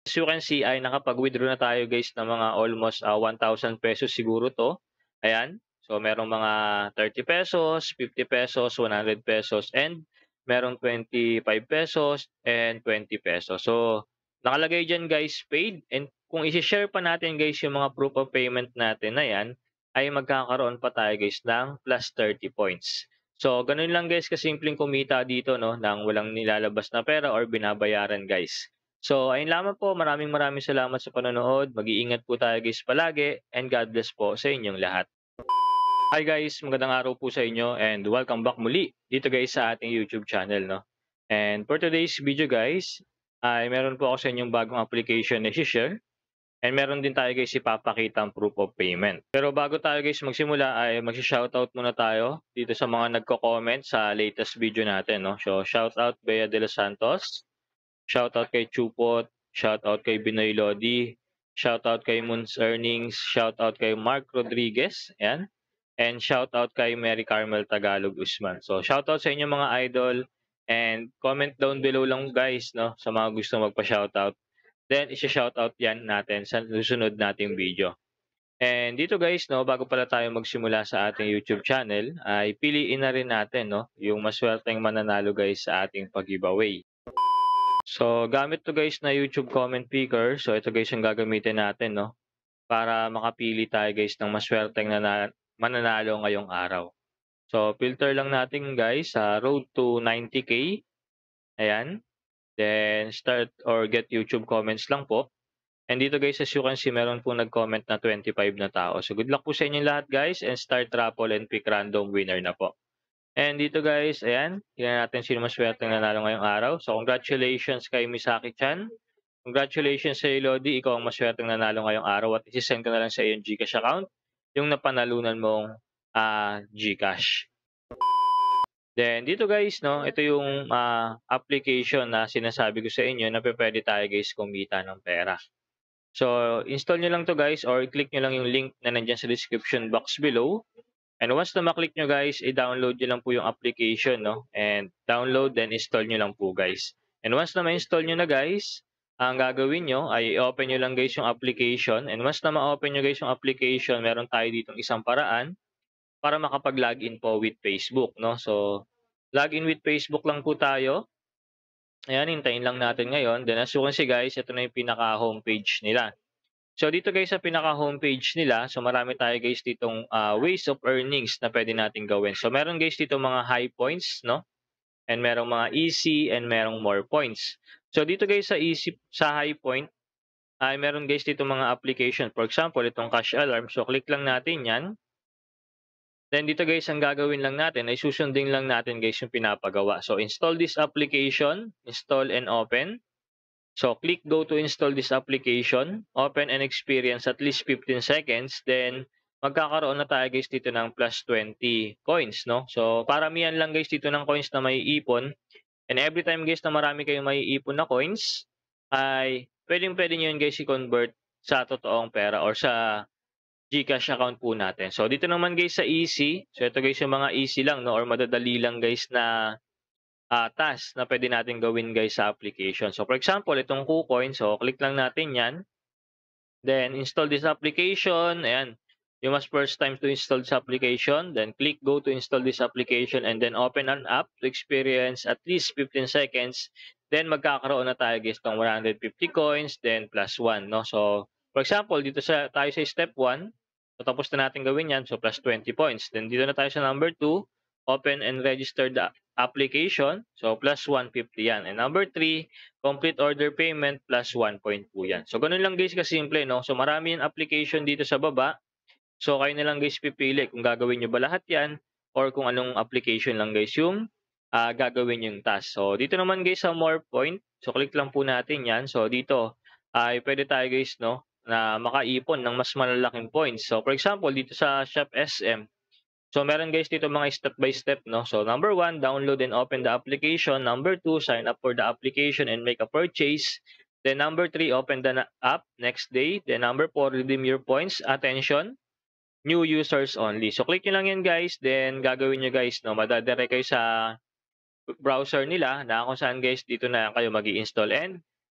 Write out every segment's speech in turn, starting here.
As you can see ay nakapag-withdraw na tayo guys ng mga almost 1,000 pesos siguro 'to. Ayan. So merong mga 30 pesos, 50 pesos, 100 pesos, and merong 25 pesos and 20 pesos. So nakalagay diyan guys paid, and kung i-share pa natin guys yung mga proof of payment natin na 'yan, ay magkakaroon pa tayo guys ng plus 30 points. So gano'n lang guys kasimpleng kumita dito 'no, ng walang nilalabas na pera or binabayaran guys. So ayun lamang po, maraming salamat sa panonood. Mag-iingat po tayo guys palagi, and God bless po sa inyong lahat. Hi guys, magandang araw po sa inyo and welcome back muli dito guys sa ating YouTube channel 'no. And for today's video guys, ay meron po ako sa inyong bagong application na i-share, and meron din tayo guys ipapakitang proof of payment. Pero bago tayo guys magsimula ay magsi-shoutout muna tayo dito sa mga nagko-comment sa latest video natin 'no. So shoutout Bea de los Santos, shoutout kay Chupot, shoutout kay Binoy Lodi, shoutout kay Moons Earnings, shoutout kay Mark Rodriguez, ayan, and shoutout kay Mary Carmel Tagalog Usman. So shoutout sa inyo mga idol, and comment down below lang guys 'no sa mga gustong magpa-shoutout. Then i-shoutout 'yan natin sa susunod nating video. And dito guys 'no, bago pala tayo magsimula sa ating YouTube channel, ay piliin na rin natin 'no yung maswerteng mananalo guys sa ating pag-giveaway. So, gamit to guys na YouTube comment picker. So, ito guys yung gagamitin natin, no? Para makapili tayo guys ng maswerteng mananalo ngayong araw. So, filter lang natin guys sa road to 90K. Ayan. Then, start or get YouTube comments lang po. And dito guys, as you can see, meron po nag-comment na 25 na tao. So, good luck po sa inyong lahat guys, and start raffle and pick random winner na po. And dito guys, ayan, tingnan natin sino maswerteng nanalo ngayong araw. So congratulations kay Misaki-chan. Congratulations sa iyo, Lodi. Ikaw ang maswerteng nanalo ngayong araw, at isi-send ko na lang sa iyong Gcash account yung napanalunan mong Gcash. Then dito guys, no, ito yung application na sinasabi ko sa inyo na pwede tayo guys kumita ng pera. So install nyo lang to guys, or click nyo lang yung link na nandyan sa description box below. And once na maklik nyo guys, i-download nyo lang po yung application, no? And download, then install nyo lang po guys. And once na ma-install nyo na guys, ang gagawin nyo ay i-open nyo lang guys yung application. And once na ma-open nyo guys yung application, meron tayo ditong isang paraan para makapag-login po with Facebook, no? So, login with Facebook lang po tayo. Ayan, hintayin lang natin ngayon. Then as you can see guys, ito na yung pinaka-homepage nila. So dito guys sa pinaka-homepage nila, so marami tayo guys ditong ways of earnings na pwede nating gawin. So meron guys dito mga high points, no? And merong mga easy, and merong more points. So dito guys sa easy, sa high point, ay meron guys dito mga application. For example, itong cash alarm. So click lang natin 'yan. Then dito guys, ang gagawin lang natin ay susundin lang natin guys yung pinapagawa. So install this application, install and open. So, click go to install this application, open and experience at least 15 seconds, then magkakaroon na tayo guys dito ng plus 20 coins, no? So, paramihan lang guys dito ng coins na may ipon, and every time guys na marami kayong may ipon na coins, ay pwede nyo yun guys i-convert sa totoong pera or sa Gcash account po natin. So, dito naman guys sa easy, so ito guys yung mga easy lang, no? Or madadali lang guys na task na pwede natin gawin guys sa application. So for example, itong KuCoin, so click lang natin yan. Then install this application. Ayan, you must first time to install this application. Then click go to install this application, and then open an app to experience at least 15 seconds. Then magkakaroon na tayo guys ng 150 coins, then plus 1. No? So for example, dito tayo sa step 1. So tapos na natin gawin yan. So plus 20 points. Then dito na tayo sa number 2. Open and register the application. So, plus 150 yan. And number 3, complete order payment, plus 1 point po yan. So, ganun lang guys kasimple, no? So, marami yung application dito sa baba. So, kayo na lang guys pipili kung gagawin nyo ba lahat yan, or kung anong application lang guys yung gagawin yung task. So, dito naman guys sa more point. So, click lang po natin yan. So, dito ay pwede tayo guys, no, na makaipon ng mas malalaking points. So, for example, dito sa Shop SM, so, meron guys dito mga step by step, no? So, number 1, download and open the application. Number 2, sign up for the application and make a purchase. Then, number 3, open the app next day. Then, number 4, redeem your points. Attention, new users only. So, click nyo lang yan guys. Then, gagawin nyo guys, no? Madadire kayo sa browser nila na kung saan guys dito na kayo mag-i-install and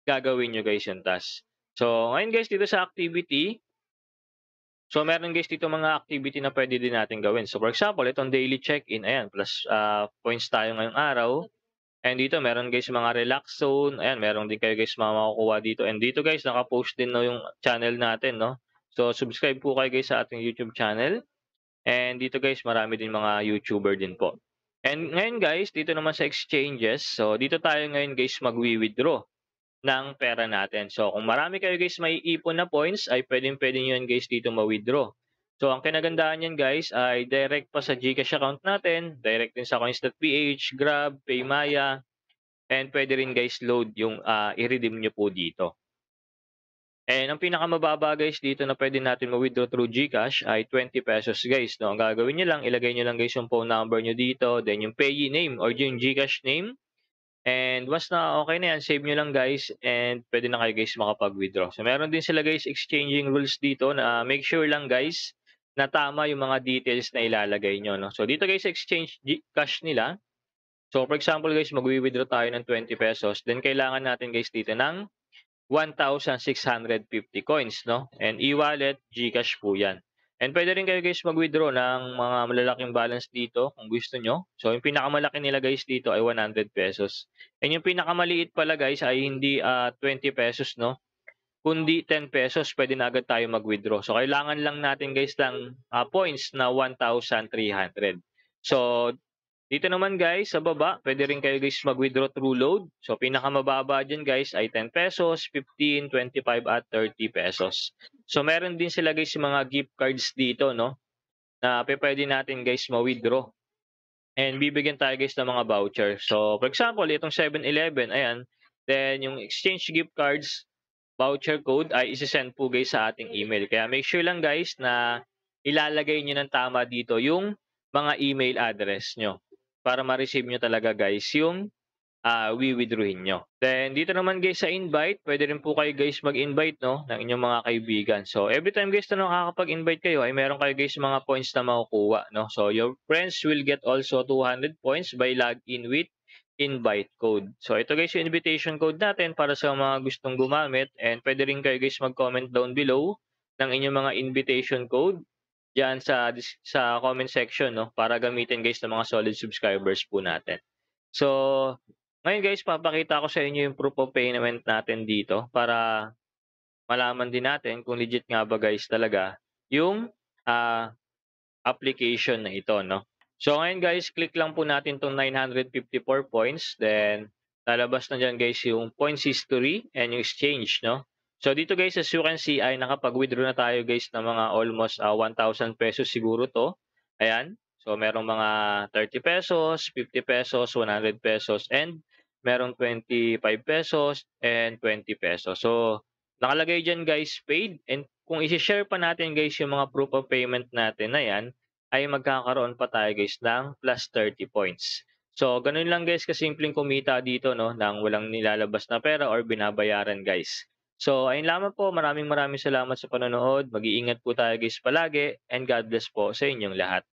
gagawin niyo guys yung task. So, ngayon guys dito sa activity, so meron guys dito mga activity na puwede din natin gawin. So, for example, itong daily check-in, ayan, plus, points tayo ngayong araw. And dito meron guys mga relax zone, ayan, meron din kayo guys mga makukuha dito. And dito guys naka-post din 'no yung channel natin 'no. So, subscribe po kayo guys sa ating YouTube channel. And dito guys marami din mga YouTuber din po. And ngayon guys, dito naman sa exchanges, so dito tayo ngayon guys magwi-withdraw ng pera natin. So kung marami kayo guys maiipon na points ay puwedeng-puwede niyo yan guys dito ma-withdraw. So ang kinagandaan niyan guys ay direct pa sa Gcash account natin, direct din sa coins.ph, Grab, PAYMAYA, and puwede rin guys load yung, i-redeem niyo po dito. And ang pinakamababa guys dito na puwede natin ma-withdraw through GCash ay ₱20 guys 'no. Ang gagawin niyo lang, ilagay niyo lang guys yung phone number niyo dito, then yung payee name or yung GCash name. And once na okey na 'yan, save niyo lang guys and puwede na kayo guys makapag-withdraw. So meron din sila guys exchanging rules dito na make sure lang guys na tama yung mga details na ilalagay niyo 'no. So dito guys sa exchange GCash nila, so for example guys magwi-withdraw tayo ng ₱20, then kailangan natin guys dito ng 1,650 coins 'no, and e-wallet, GCash po 'yan. And puwede rin kayo guys mag-withdraw ng mga malalaking balance dito kung gusto nyo. So yung pinakamalaki nila guys dito ay ₱100. And yung pinakamaliit pala guys ay hindi, ₱20 'no, kundi ₱10 puwede na agad tayo mag-withdraw. So kailangan lang natin guys ng, points na 1,300. So dito naman guys sa baba, puwede rin kayo guys mag-withdraw through load. So pinakamababa diyan guys ay ₱10, 15, 25 at ₱30. So meron din sila guys yung mga gift cards dito 'no, na pupuwede natin guys ma-withdraw. And bibigyan tayo guys ng mga voucher. So for example, itong 7-Eleven, ayan, then yung exchange gift cards voucher code ay ise-send po guys sa ating email. Kaya make sure lang guys na ilalagay niyo ng tama dito yung mga email address niyo para ma-receive niyo talaga guys yung, wi-withdrawhin niyo. Then dito naman guys sa invite, puwede rin po kayo guys mag-invite 'no, ng inyong mga kaibigan. So every time guys na nakakapag-invite kayo ay meron kayo guys mga points na makukuha 'no. So your friends will get also 200 points by login with invite code. So ito guys yung invitation code natin para sa mga gustong gumamit, and puwede rin kayo guys mag-comment down below ng inyong mga invitation code diyan sa comment section 'no, para gamitin guys ng mga solid subscribers po natin. So ngayon guys papakita ko sa inyo yung proof of payment natin dito para malaman din natin kung legit nga ba guys talaga yung, application na ito 'no. So ngayon guys, click lang po natin 'tong 954 points, then lalabas na diyan guys yung points history and yung exchange 'no. So dito guys as you can see ay nakapag-withdraw na tayo guys ng mga almost, ₱1,000 siguro 'to, ayan. So merong mga ₱30, ₱50, ₱100, and merong ₱25 and ₱20. So nakalagay diyan guys paid, and kung ise-share pa natin guys yung mga proof of payment natin na 'yan, ay magkakaroon pa tayo guys ng plus 30 points. So gano'n lang guys kasimpleng kumita dito 'no, ng walang nilalabas na pera or binabayaran guys. So ayun lamang po, maraming maraming salamat sa panonood. Mag-iingat po tayo guys palagi, and God bless po sa inyong lahat.